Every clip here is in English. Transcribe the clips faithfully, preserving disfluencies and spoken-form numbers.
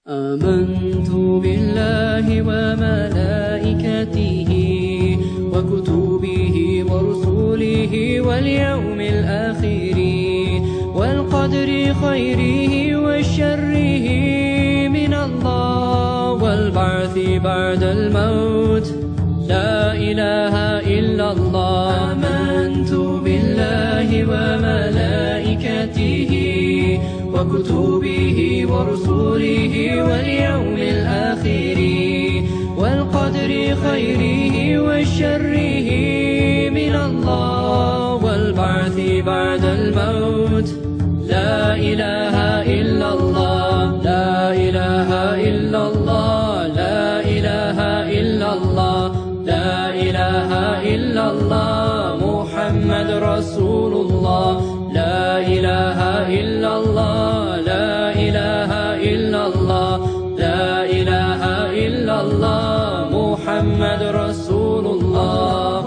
amantu billahi wa malaikatihi wa kutubihi wa rusulihi wal-yaum al-akhiri wal-qadri khayrihi wa sharrihi min Allah wal-ba'thi ba'da al-maut. La ilaha illallah. Amantu billahi wa malaikatihi wa kutubihi wa rusulihi wal-yaum al-akhiri wal-qadri khayrihi wa sharrihi min Allah wal-ba'thi ba'da al-maut. La ilaha illallah. La ilaha illallah. La ilaha illallah. La ilaha illallah Muhammad Rasulullah. La ilaha illallah. La ilaha illallah. La ilaha illallah Muhammad Rasulullah.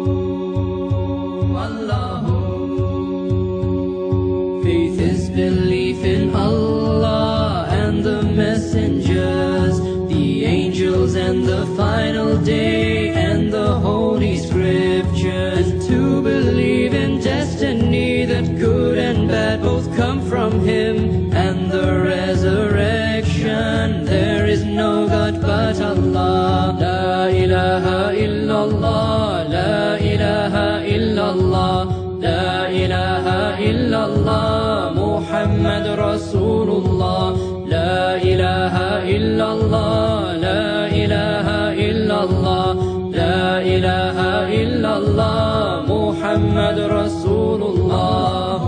Faith is belief in Allah and the messengers, the angels and the final day and the holy scriptures, and to believe in destiny that good and bad both come from Him, and the resurrection. There is no God but Allah. La ilaha illallah. La ilaha illallah. La ilaha illallah Muhammad Rasulullah. La ilaha illallah. La ilaha illallah. La ilaha illallah Muhammad Rasulullah.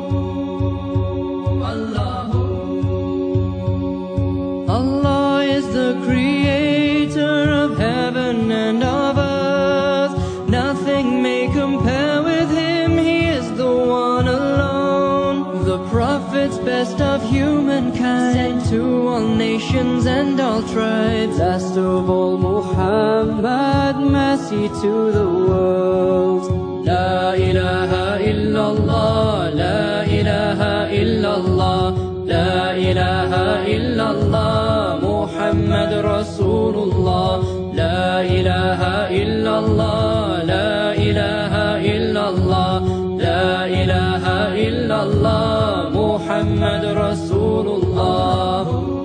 Allah is the creator of heaven and of earth. Nothing may compare with Him. He is the one alone. The prophets, best of humankind, sent to all nations and all tribes. Last of all Muhammad, mercy to the world. La ilaha illallah. La ilaha illallah. La ilaha illallah Muhammad Rasulullah. La ilaha illallah. La ilaha illallah. La ilaha illallah Muhammad Rasulullah.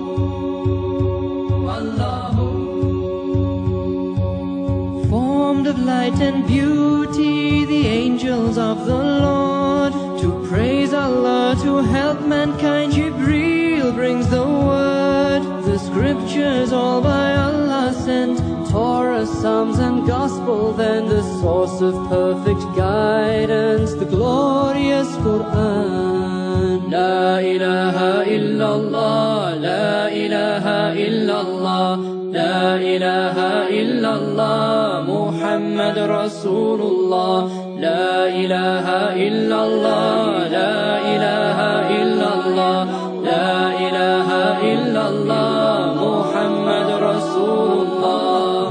Formed of light and beauty, the angels of the Lord, to praise Allah, to help mankind, Jibril brings the word. The scriptures all by Allah sent, Torah, Psalms and Gospel, then the source of perfect guidance, the glorious Quran. La ilaha illallah. La ilaha illallah. La ilaha illallah Muhammad Rasulullah. La ilaha illallah. La ilaha illallah. La ilaha illallah Muhammad Rasulullah.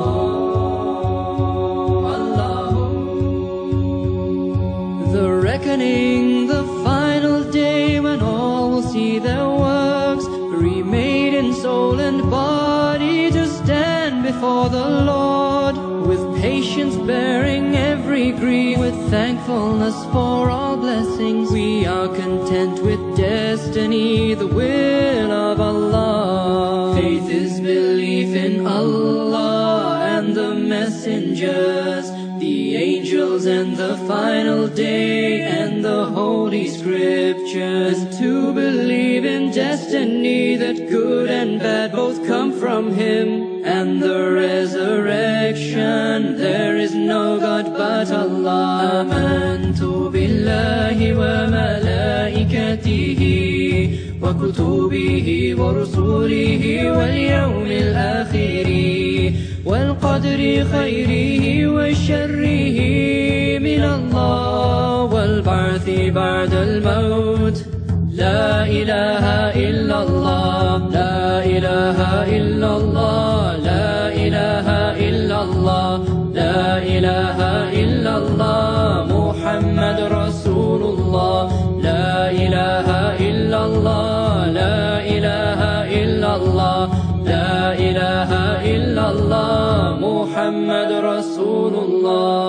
The reckoning, the final day when all will see their works remade in soul and body to stand before the Lord, with patience bearing every grief, with thankfulness for all blessings. We are content with destiny, the will of Allah. Faith is belief in Allah and the messengers, the angels and the final day and the holy scriptures, and to believe in destiny that good and bad both come from Him, and the resurrection. There is no God but Allah. Amantu billahi wa malaikatihi wa kutubihi wa rusulihi wal-yaum al-akhiri wal-qadri khayrihi wa sharrihi min Allah wal-ba'thi ba'da al-maut. La ilaha illallah. La ilaha illallah. La ilaha illallah. La ilaha illallah Muhammad Rasulullah. La ilaha illallah. La ilaha illallah. لا إله إلا الله محمد رسول الله.